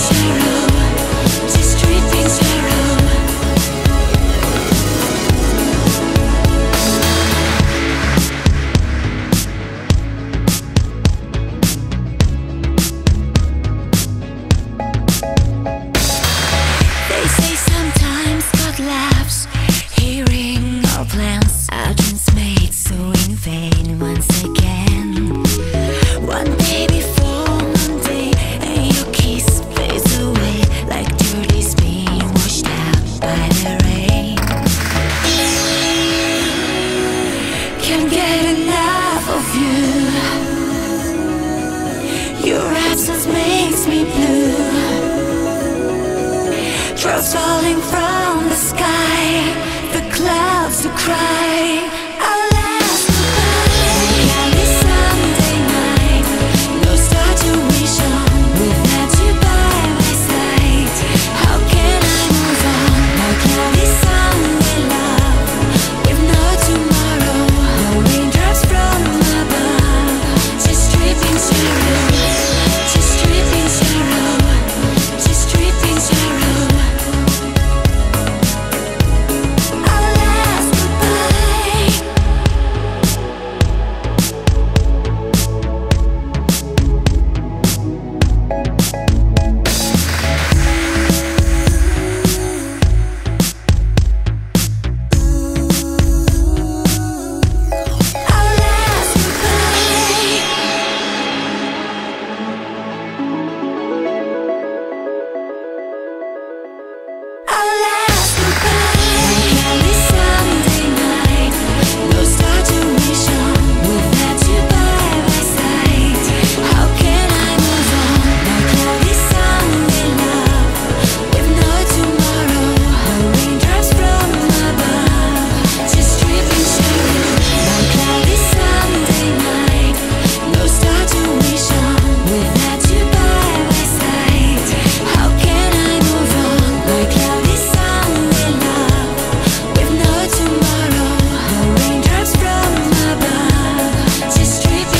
Drops falling from the sky, the clouds to cry. Our last goodbye. Cloudy Sunday night, no star to wish on. Without you by my side, how can I move on? My cloudy Sunday love, with no tomorrow, no raindrops from above, just dripping shadow, just dripping shadow, just dripping shadow.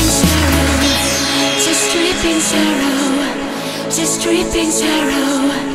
Just dripping shadow.